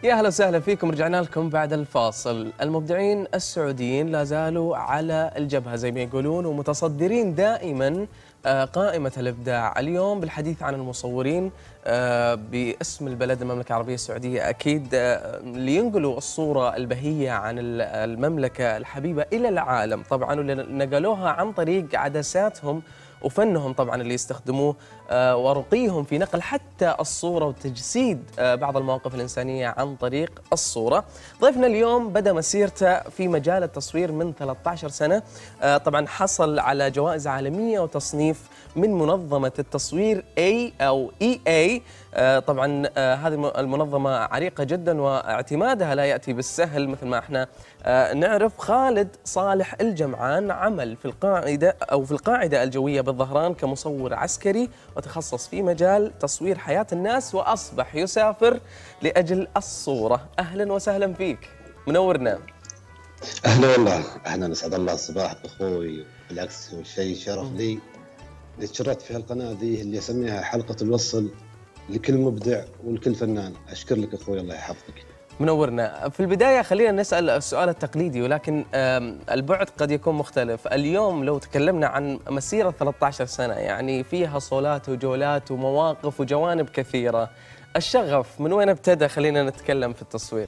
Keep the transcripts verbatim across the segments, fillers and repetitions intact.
يا اهلا وسهلا فيكم، رجعنا لكم بعد الفاصل. المبدعين السعوديين لا زالوا على الجبهة زي ما يقولون، ومتصدرين دائما قائمة الإبداع. اليوم بالحديث عن المصورين باسم البلد المملكة العربية السعودية، أكيد لينقلوا الصورة البهية عن المملكة الحبيبة إلى العالم طبعا، واللي نقلوها عن طريق عدساتهم وفنهم طبعا اللي يستخدموه ورقيهم في نقل حتى الصورة وتجسيد بعض المواقف الإنسانية عن طريق الصورة. ضيفنا اليوم بدأ مسيرته في مجال التصوير من ثلاثة عشر سنة، طبعا حصل على جوائز عالمية وتصنيف من منظمة التصوير A أو إي إيه. طبعا هذه المنظمة عريقة جدا واعتمادها لا يأتي بالسهل مثل ما احنا نعرف. خالد صالح الجمعان عمل في القاعدة أو في القاعدة الجوية بالظهران كمصور عسكري، وتخصص في مجال تصوير حياة الناس، وأصبح يسافر لأجل الصورة. أهلا وسهلا فيك، منورنا. أهلا والله، أهلا، أسعد الله صباح أخوي. بالعكس هو شيء شرف لي اللي تشرفت في هالقناة ذي اللي أسميها حلقة الوصل لكل مبدع ولكل فنان. أشكر لك أخوي، الله يحفظك. منورنا. في البداية خلينا نسأل السؤال التقليدي، ولكن البعد قد يكون مختلف. اليوم لو تكلمنا عن مسيرة ثلاثة عشر سنة، يعني فيها صولات وجولات ومواقف وجوانب كثيرة، الشغف من وين ابتدى؟ خلينا نتكلم في التصوير.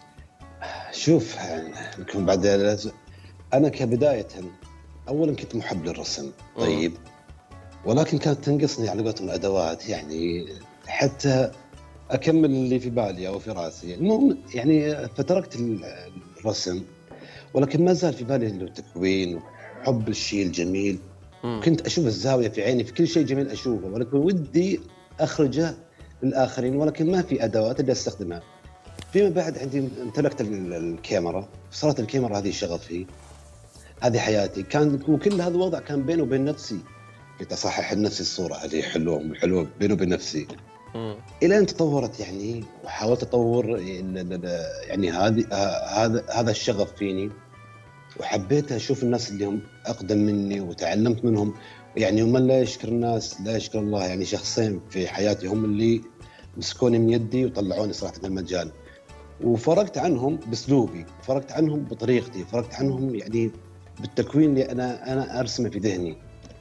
شوف نكون بعد، أنا كبداية أولا كنت محب للرسم طيب، ولكن كانت تنقصني على قولتهم الأدوات، يعني حتى أكمل اللي في بالي أو في رأسي. المهم يعني فتركت الرسم، ولكن ما زال في بالي التكوين وحب الشيء الجميل. م. كنت أشوف الزاوية في عيني في كل شيء جميل أشوفه، ولكن ودي أخرجه للآخرين، ولكن ما في أدوات اللي أستخدمها. فيما بعد عندي امتلكت الكاميرا، صارت الكاميرا هذه شغفي، هذه حياتي. كان وكل هذا الوضع كان بيني وبين نفسي، كنت أصحح لنفسي الصورة هذه حلوة مو حلوة بيني وبين نفسي. مم. إلى أن تطورت يعني، وحاولت أطور يعني هذه هذا هذا الشغف فيني، وحبيت أشوف الناس اللي هم أقدم مني وتعلمت منهم. يعني ومن لا يشكر الناس لا يشكر الله. يعني شخصين في حياتي هم اللي مسكوني من يدي وطلعوني صراحة من المجال، وفرقت عنهم بأسلوبي، فرقت عنهم بطريقتي، فرقت عنهم يعني بالتكوين اللي أنا أنا أرسمه في ذهني.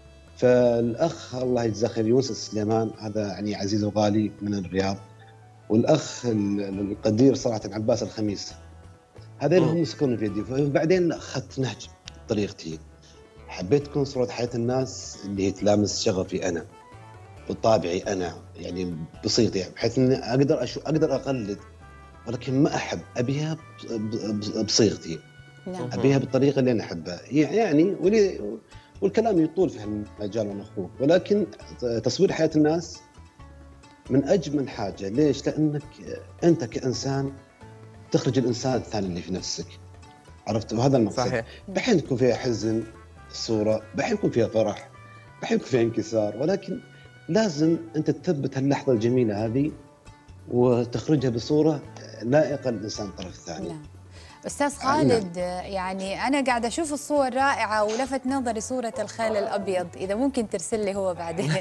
فالأخ الله يجزاه خير يونس السليمان، هذا يعني عزيز وغالي من الرياض، والأخ القدير صراحة عباس الخميس، هذين هم مسكوني في يدي. فبعدين أخذت نهج طريقتي، حبيت تكون صورة حياة الناس اللي هي تلامس شغفي أنا بطابعي أنا، يعني بصيغتي، بحيث إني أقدر أشو أقدر أقلد، ولكن ما أحب أبيها بصيغتي. نعم. أبيها بالطريقة اللي أنا أحبها يعني. ولي والكلام يطول في هالمجال وانا اخوك، ولكن تصوير حياة الناس من اجمل حاجة. ليش؟ لانك انت كانسان تخرج الانسان الثاني اللي في نفسك، عرفت؟ وهذا المقصد. صحيح. بحين يكون فيها حزن الصورة، بحين يكون فيها فرح، بحين يكون فيها انكسار، ولكن لازم انت تثبت اللحظة الجميلة هذه وتخرجها بصورة لائقة للانسان الطرف الثاني. نعم. أستاذ خالد، يعني أنا قاعدة أشوف الصور رائعة، ولفت نظري صورة الخيل الأبيض، إذا ممكن ترسل لي هو بعدين.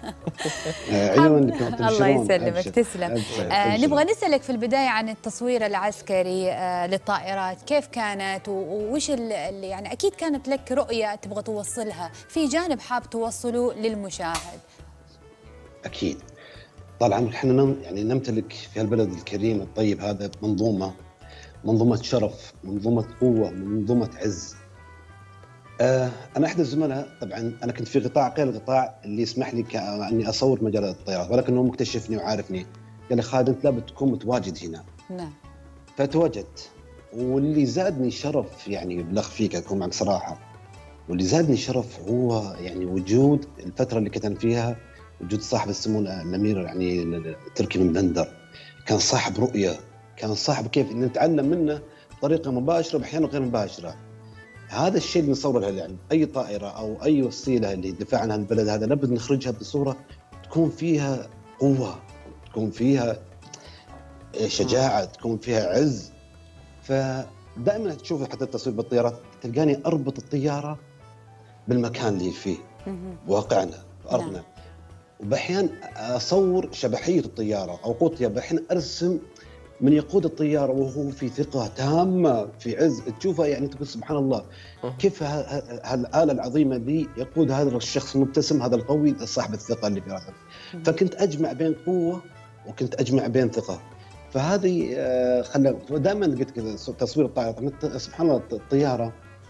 الله يسلمك، تسلم. آه نبغى نسألك في البداية عن التصوير العسكري آه للطائرات، كيف كانت ووش اللي يعني أكيد كانت لك رؤية تبغى توصلها، في جانب حاب توصله للمشاهد. أكيد طبعا احنا يعني نمتلك في هالبلد الكريم الطيب هذا منظومة منظومة شرف، منظومة قوة، منظومة عز. آه أنا أحد الزملاء، طبعاً أنا كنت في قطاع غير القطاع اللي يسمح لي أني أصور مجال الطيارات، ولكنه مكتشفني وعارفني، قال لي خالد أنت لابد تكون متواجد هنا. نعم. فتواجدت، واللي زادني شرف يعني بالأخ فيك أكون معك صراحة، واللي زادني شرف هو يعني وجود الفترة اللي كنت فيها، وجود صاحب السمو الأمير يعني تركي بن بندر. كان صاحب رؤية، كان صاحب كيف إن نتعلم منه بطريقة مباشرة وأحيانا غير مباشرة. هذا الشيء اللي نصوره الآن، أي طائرة أو أي وسيلة اللي دفاع عن البلد هذا لابد نخرجها بصورة تكون فيها قوة، تكون فيها شجاعة، تكون فيها عز. فدائما تشوف حتى التصوير بالطيارات تلقاني أربط الطيارة بالمكان اللي فيه واقعنا بأرضنا، وبأحيان أصور شبحية الطيارة أو قوة الطيارة، بأحيان أرسم من يقود الطياره وهو في ثقه تامه في عز، تشوفه يعني تقول سبحان الله كيف هالاله العظيمه ذي يقود هذا الشخص المبتسم، هذا القوي صاحب الثقه اللي في راسه. فكنت اجمع بين قوه وكنت اجمع بين ثقه. فهذه خلى دائما قلت كذا تصوير الطائره، سبحان الله الطياره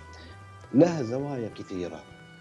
لها زوايا كثيره.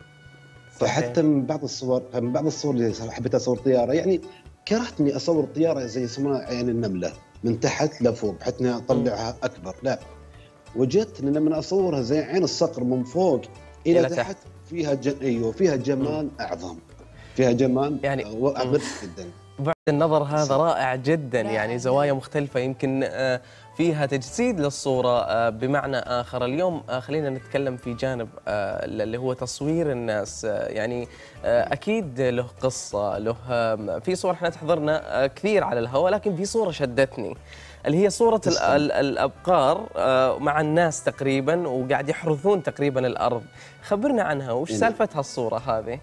فحتى من بعض الصور من بعض الصور اللي حبيت اصور طياره، يعني كرهت اني اصور الطياره زي اسمها عين النمله من تحت لفوق بحيث اني اطلعها اكبر، لا وجدت ان لما اصورها زي عين الصقر من فوق الى, إلى تحت, تحت فيها ج... ايوه فيها جمال اعظم، فيها جمال يعني واعظم جدا. بعد النظر هذا رائع جدا، يعني زوايا مختلفه يمكن فيها تجسيد للصورة بمعنى آخر. اليوم خلينا نتكلم في جانب اللي هو تصوير الناس، يعني أكيد له قصة، له في صور احنا تحضرنا كثير على الهواء، لكن في صورة شدتني اللي هي صورة الأبقار مع الناس تقريبا وقاعد يحرثون تقريبا الأرض. خبرنا عنها، وش سالفة هالصورة هذه؟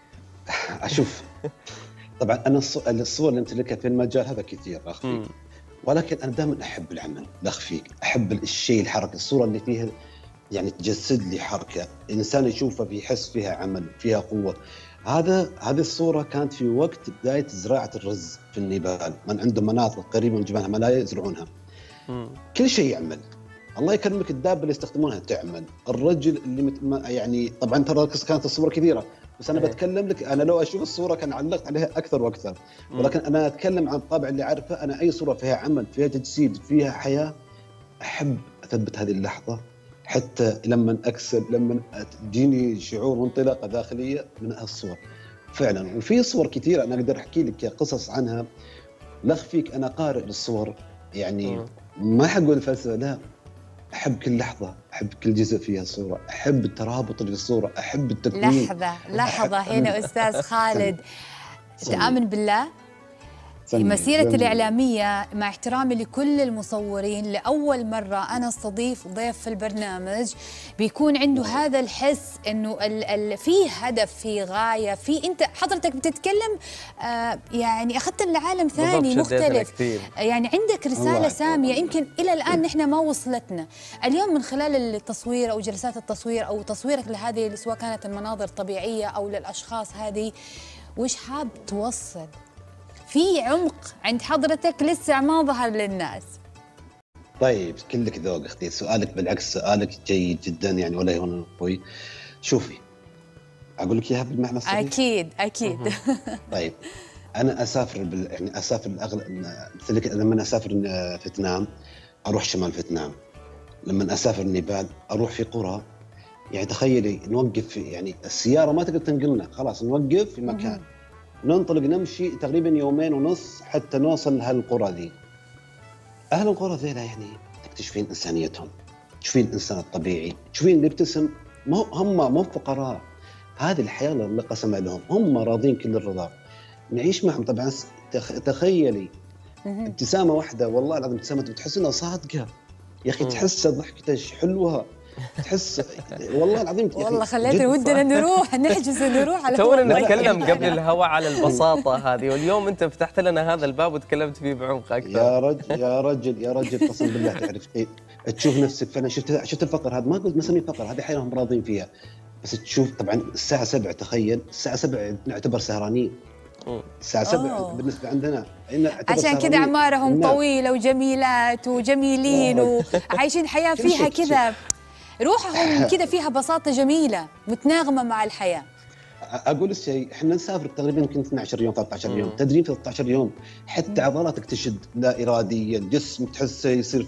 أشوف طبعا أنا الصور اللي أمتلكها في المجال هذا كثير أخي، ولكن أنا دائما أحب العمل، لا أخفيك، أحب الشيء الحركة، الصورة اللي فيها يعني تجسد لي حركة، الإنسان يشوفها بيحس فيها عمل، فيها قوة. هذا هذه الصورة كانت في وقت بداية زراعة الرز في النيبال، من عنده مناطق قريبة من جبال الهيمالايا يزرعونها. مم. كل شيء يعمل، الله يكرمك، الدابة اللي يستخدمونها تعمل، الرجل اللي مت... يعني طبعا ترى كانت الصورة كثيرة، بس أنا بتكلم لك، أنا لو أشوف الصورة كان علقت عليها أكثر وأكثر، ولكن أنا أتكلم عن الطابع اللي أعرفه. أنا أي صورة فيها عمل، فيها تجسيد، فيها حياة، أحب أثبت هذه اللحظة، حتى لما أكسب، لما تجيني شعور وانطلاقة داخلية من هالصور فعلا. وفي صور كثيرة أنا أقدر أحكي لك قصص عنها، لا أخفيك أنا قارئ للصور، يعني ما حقول فلسفة، لا، أحب كل لحظة، أحب كل جزء فيها صورة، أحب الترابط اللي في الصورة، أحب التكوين. لحظة لحظة هنا أستاذ خالد، تآمن بالله في مسيرتي الإعلامية مع احترامي لكل المصورين، لأول مرة أنا استضيف ضيف في البرنامج بيكون عنده هذا الحس إنه ال ال في هدف، في غاية، في أنت حضرتك بتتكلم آه يعني أخذتنا لعالم ثاني مختلف، يعني عندك رسالة سامية يمكن إلى الآن نحن ما وصلتنا. اليوم من خلال التصوير أو جلسات التصوير أو تصويرك لهذه سواء كانت المناظر طبيعية أو للأشخاص هذه، وش حاب توصل؟ في عمق عند حضرتك لسه ما ظهر للناس. طيب كلك ذوق اختي، سؤالك بالعكس سؤالك جيد جدا يعني ولا يهون اخوي. شوفي اقول لك اياها بالمعنى الصحيح. اكيد اكيد. طيب انا اسافر بال... يعني اسافر الاغلب مثلك، لما اسافر فيتنام اروح شمال فيتنام، لما اسافر نيبال اروح في قرى، يعني تخيلي نوقف في، يعني السياره ما تقدر تنقلنا، خلاص نوقف في مكان ننطلق نمشي تقريبا يومين ونص حتى نوصل لهالقرى ذي. اهل القرى ذيلا يعني تكتشفين انسانيتهم، تشوفين الانسان الطبيعي، تشوفين اللي يبتسم، ما هم مو فقراء، هذه الحياه اللي قسمها لهم، هم راضين كل الرضا، نعيش معهم. طبعا تخيلي ابتسامه واحده، والله العظيم ابتسامه بتحس انها صادقه يا اخي، تحس ضحكته حلوه، تحس والله العظيم والله خليتني ودنا نروح نحجز ونروح على تونا نتكلم قبل الهواء على البساطه هذه، واليوم انت فتحت لنا هذا الباب وتكلمت فيه بعمق اكثر. يا رجل يا رجل يا رجل قسم بالله تعرف إيه؟ تشوف نفسك فعلا، شفت شفت الفقر هذا، ما قلت مسمي فقر، هذه حياه هم راضين فيها، بس تشوف طبعا الساعه سبعة، تخيل الساعه سبعة نعتبر سهرانين، الساعة سبعة بالنسبة عندنا عشان كذا أعمارهم طويلة وجميلات وجميلين وعايشين حياة فيها كذا، روحهم كذا فيها بساطة جميلة متناغمة مع الحياة. أقول الشيء، إحنا نسافر تقريبا يمكن اثني عشر يوم ثلاثة عشر يوم تدريب، ثلاثة عشر يوم حتى عضلاتك تشد لا إراديا، الجسم تحسه يصير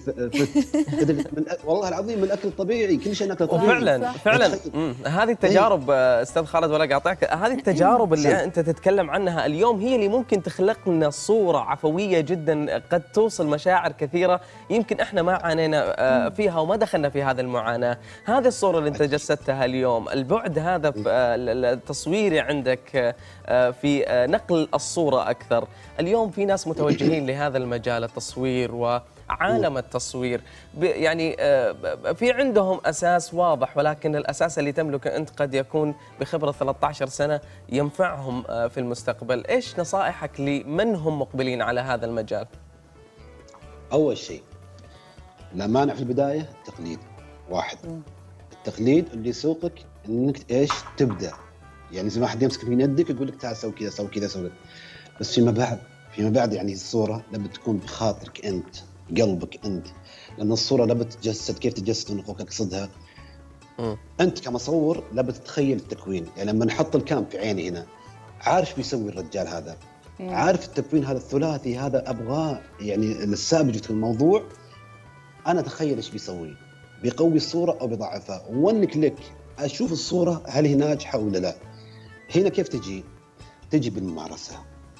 فت والله العظيم من الأكل الطبيعي، كل شيء ناكله طبيعي. فعلا فعلا هذه التجارب أستاذ خالد ولا قاطعك، هذه التجارب اللي أنت تتكلم عنها اليوم هي اللي ممكن تخلق لنا صورة عفوية جدا قد توصل مشاعر كثيرة يمكن إحنا ما عانينا فيها وما دخلنا في هذه المعاناة. هذه الصورة اللي أنت جسدتها اليوم، البعد هذا التصويري عندك في نقل الصورة أكثر. اليوم في ناس متوجهين لهذا المجال التصوير وعالم التصوير، يعني في عندهم أساس واضح، ولكن الأساس اللي تملكه أنت قد يكون بخبرة ثلاثة عشر سنة ينفعهم في المستقبل. إيش نصائحك لمن هم مقبلين على هذا المجال؟ اول شيء لا مانع في البدايه التقليد. واحد، التقليد اللي يسوقك انك ايش تبدا، يعني زي ما حد يمسك من يدك يقول لك تعال سوي كذا سوي كذا سوي. بس فيما بعد فيما بعد يعني الصوره لابد تكون بخاطرك انت، قلبك انت، لان الصوره لابد تتجسد. كيف تتجسد ونقولك اقصدها؟ م. انت كمصور لابد تتخيل التكوين. يعني لما نحط الكام في عيني هنا، عارف بيسوي الرجال هذا، م. عارف التكوين هذا الثلاثي هذا ابغاه، يعني السابجة في الموضوع انا اتخيل ايش بيسوي، بيقوي الصوره او بيضعفها. وانك لك اشوف الصوره هل هي ناجحه ولا لا. هنا كيف تجي؟ تجي بالممارسه.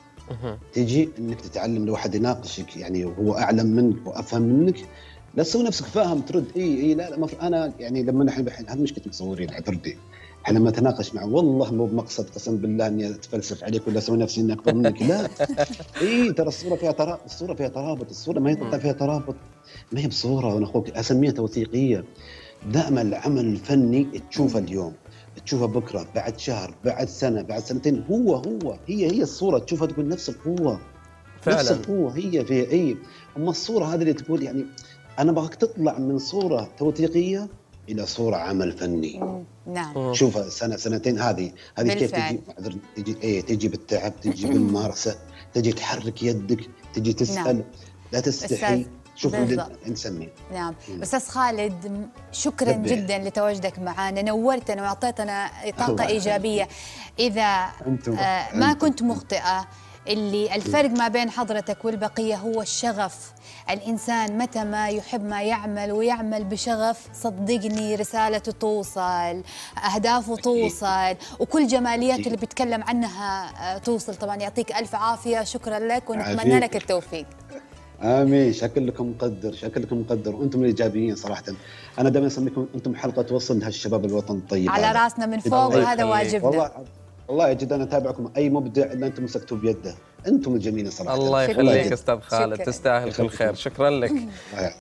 تجي انك تتعلم. لو حد يناقشك يعني وهو اعلم منك وافهم منك، لا تسوي نفسك فاهم ترد اي اي لا, لا انا يعني لما نحن هذه مشكله المصورين اعتردي. احنا لما اتناقش معه والله مو بمقصد قسم بالله اني اتفلسف عليك ولا اسوي نفسي اني اكبر منك، لا. اي ترى الصوره فيها ترابط، الصوره فيها ترابط، الصوره ما يطلع فيها ترابط ما هي بصوره. وانا اخوك اسميها توثيقيه. دائما العمل الفني تشوفه اليوم، تشوفه بكره، بعد شهر، بعد سنه، بعد سنتين، هو هو هي هي الصوره تشوفها تقول نفس القوه فعلا، نفس القوه هي في اي. اما الصوره هذه اللي تقول يعني انا ابغاك تطلع من صوره توثيقيه الى صوره عمل فني. نعم. شوفها سنه سنتين، هذه هذه كيف تجي؟ تجي ايه تجي بالتعب، تجي بالممارسه، تجي تحرك يدك، تجي تسال. نعم. لا تستحي. شوف نسميه. نعم. استاذ خالد شكرا دبي. جدا لتواجدك معنا، نورتنا واعطيتنا طاقه ايجابيه. اذا آه ما كنت مخطئه، اللي الفرق ما بين حضرتك والبقيه هو الشغف. الانسان متى ما يحب ما يعمل ويعمل بشغف، صدقني رسالته توصل، اهدافه توصل، وكل جماليات اللي بيتكلم عنها توصل. طبعا يعطيك الف عافيه، شكرا لك ونتمنى لك التوفيق. امين. شكلكم مقدر، شكلكم مقدر، وانتم الايجابيين صراحه. انا دائما اسميكم انتم حلقه توصل لهالشباب الوطن الطيب على هذا. راسنا من فوق وهذا واجبنا. والله والله جد انا اتابعكم. اي مبدع اللي انتم مسكتوا بيده، انتم الجميلين صراحه. الله يخليك استاذ خالد، تستاهل كل خير. شكرا لك.